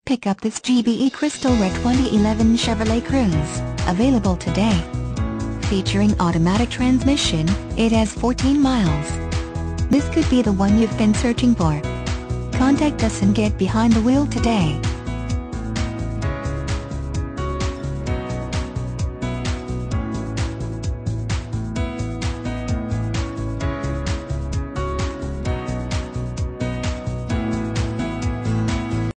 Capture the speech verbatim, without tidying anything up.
Pick up this G B E Crystal Red twenty eleven Chevrolet Cruze, available today. Featuring automatic transmission, it has fourteen miles. This could be the one you've been searching for. Contact us and get behind the wheel today.